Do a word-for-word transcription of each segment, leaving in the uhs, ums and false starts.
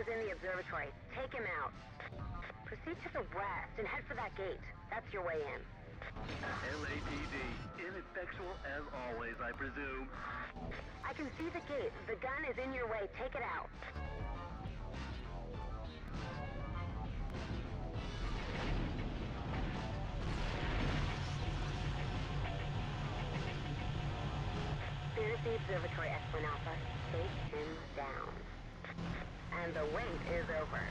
Alpha's in the observatory. Take him out. Proceed to the west and head for that gate. That's your way in. L A P D. Ineffectual as always, I presume. I can see the gate. The gun is in your way. Take it out. There's the observatory, X one Alpha. Take him down. And the wait is over.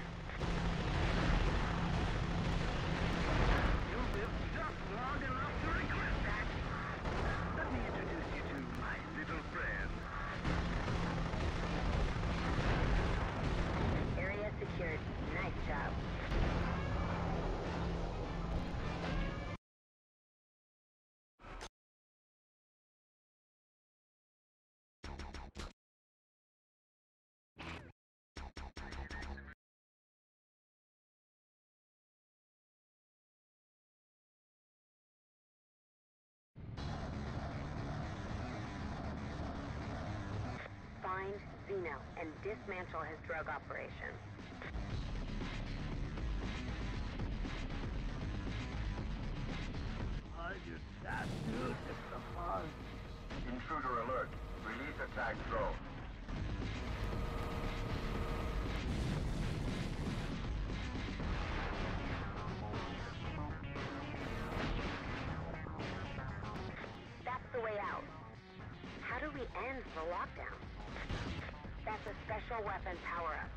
You lived just long enough to regret that. Let me introduce you to my little friend. Area secured. Nice job. Find Zeno and dismantle his drug operation. I just that dude is the fun. Intruder alert. Release attack drone. That's the way out. How do we end the lockdown? That's a special weapon power-up.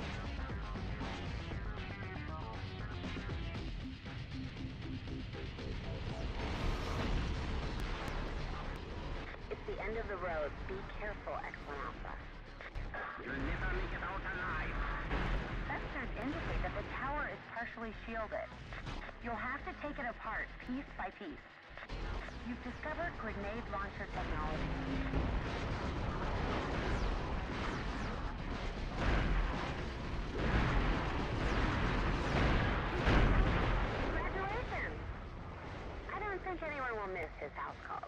It's the end of the road. Be careful, X one Alpha. You'll never make it out alive. Sensors indicate that the tower is partially shielded. You'll have to take it apart, piece by piece. You've discovered grenade launcher technology. I don't think anyone will miss his house calls.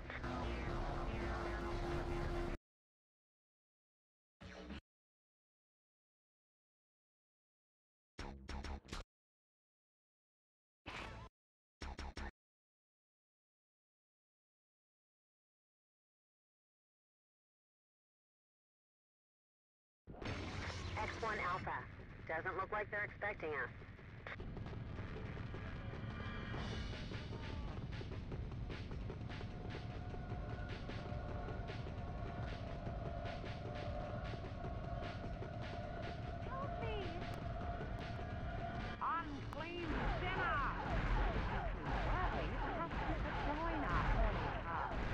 X one Alpha. Doesn't look like they're expecting us. Unclean sinner! Worthy trusted to join our holy house.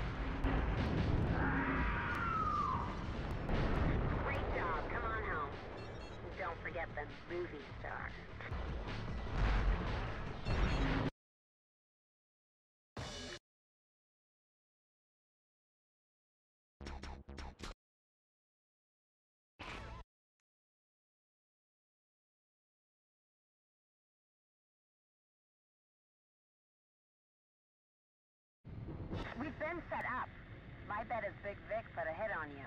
Great job. Come on home. And don't forget the movie star. We've been set up. My bet is Big Vic put a hit on you.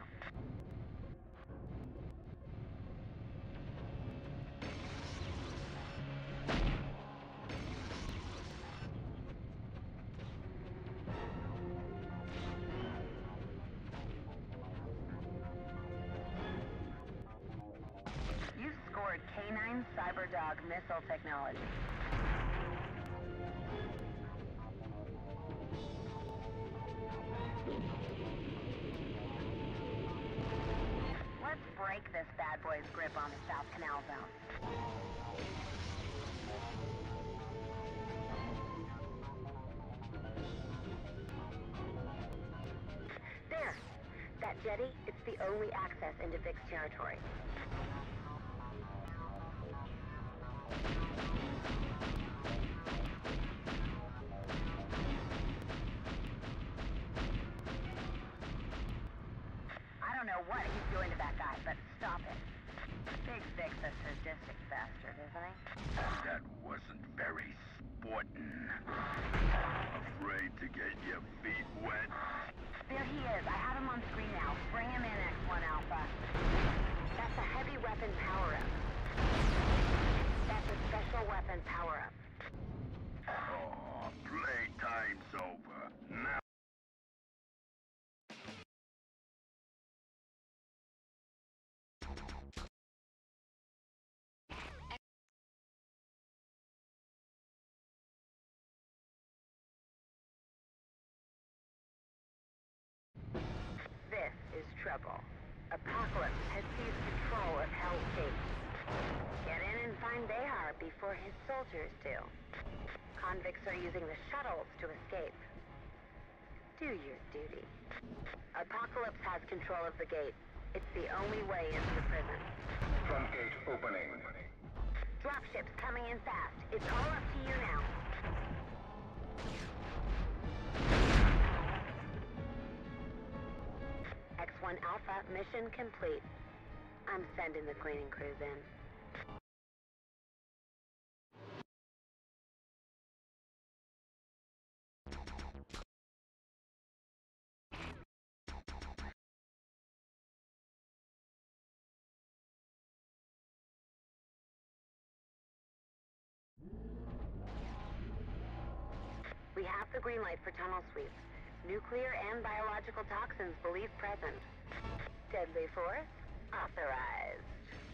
You scored K nine Cyberdog missile technology. Let's break this bad boy's grip on the South Canal Zone. There! That jetty, it's the only access into Vic's territory. I don't know what he's doing to that guy, but stop it. Big Vic's a sadistic bastard, isn't he? That wasn't very sporting. Afraid to get your feet wet? There he is. I have him on screen now. Bring him in, X one Alpha. That's a heavy weapon power-up. That's a special weapon power-up. Oh, playtime's over. Now. This is trouble. Apocalypse has seized control of Hell's Gate. Get in and find Behar before his soldiers do. Convicts are using the shuttles to escape. Do your duty. Apocalypse has control of the gate. It's the only way into the prison. Front gate opening. Dropships coming in fast. It's all up to you now. X one Alpha, mission complete. I'm sending the cleaning crews in. We have the green light for tunnel sweeps. Nuclear and biological toxins believed present. Deadly force authorized.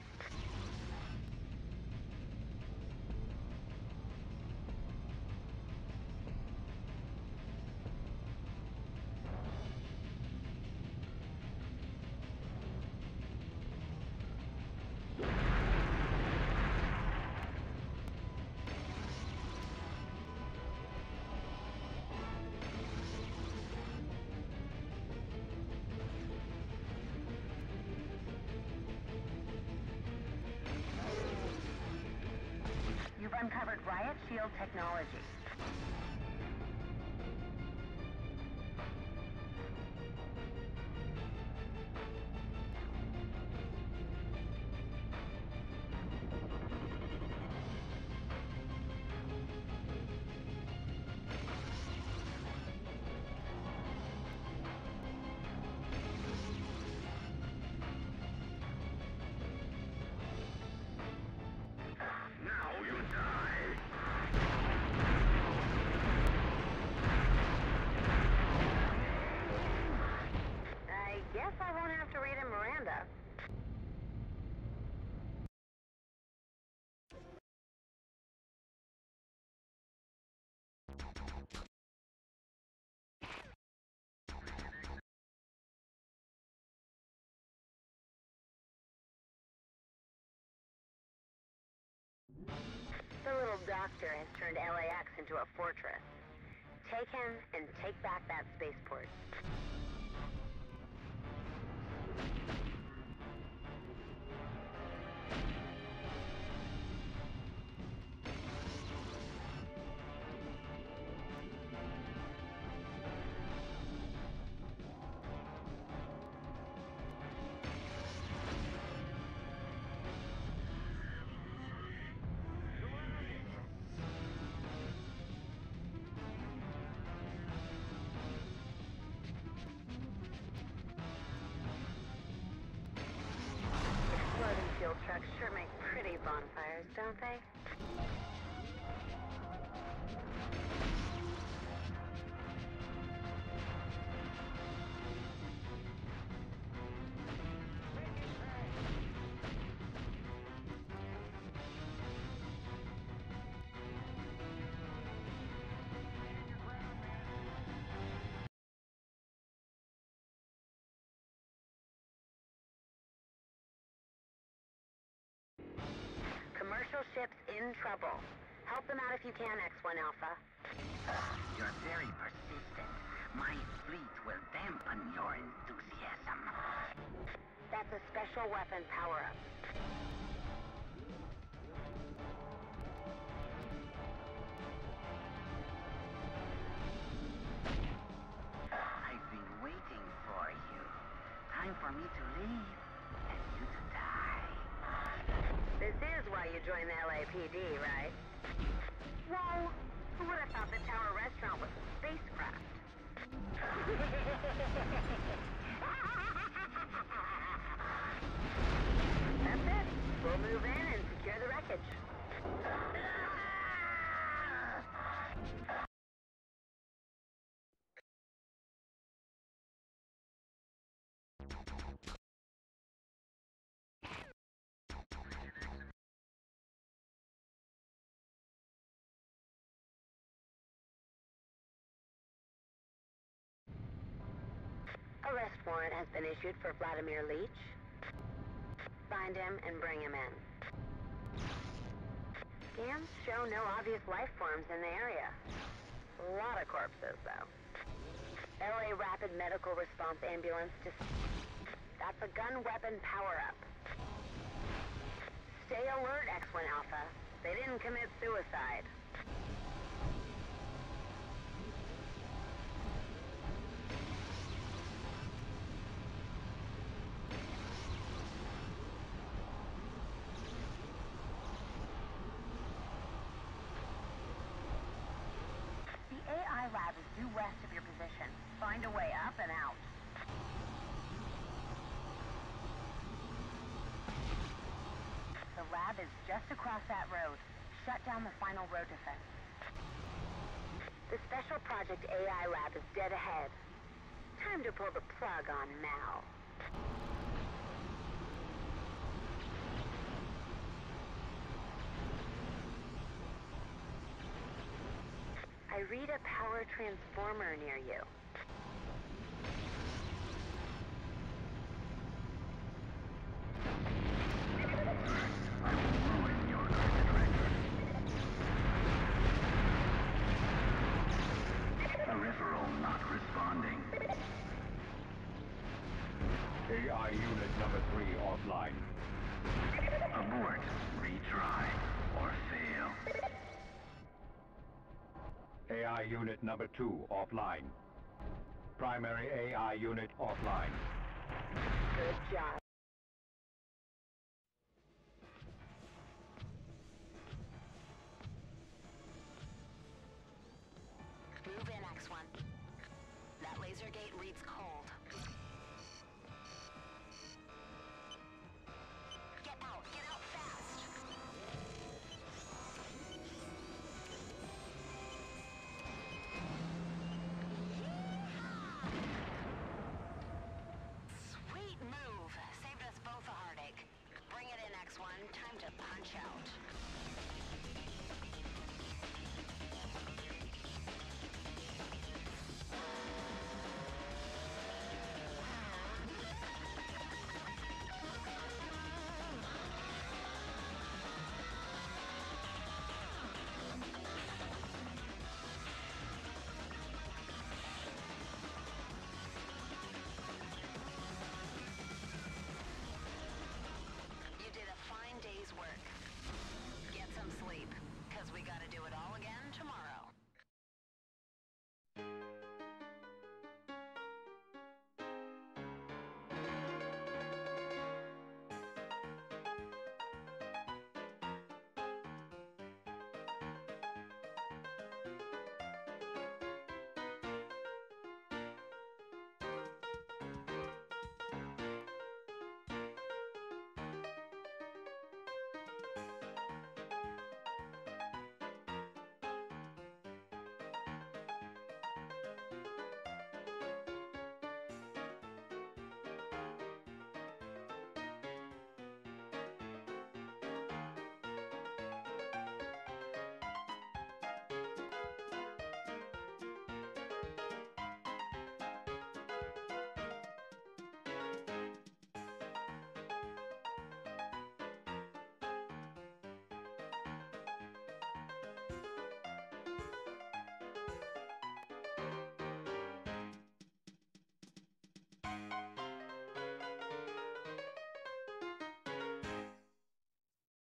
You've uncovered riot shield technology. Now you die. I guess I won't have to read him Miranda. The little doctor has turned L A X into a fortress. Take him and take back that spaceport. Exploding fuel trucks sure make pretty bonfires, don't they? Commercial ships in trouble. Help them out if you can, X one Alpha. You're very persistent. My fleet will dampen your enthusiasm. That's a special weapon power-up. I've been waiting for you. Time for me to leave and you to die. This is why you joined the L A P D, right? Whoa! Who would have thought the Tower restaurant was a spacecraft? That's it. We'll move in and secure the wreckage. Arrest warrant has been issued for Vladimir Leach. Find him and bring him in. Scans show no obvious life forms in the area. A lot of corpses, though. L A Rapid Medical Response Ambulance to... That's a gun weapon power-up. Stay alert, X one Alpha. They didn't commit suicide. The A I lab is due west of your position. Find a way up and out. The lab is just across that road. Shut down the final road defense. The Special Project A I lab is dead ahead. Time to pull the plug on Mal. I read a power transformer near you. I will ruin your credit record. Peripheral not responding. A I unit number three offline. Abort, retry, or fail. A I unit number two offline. Primary A I unit offline. Good job.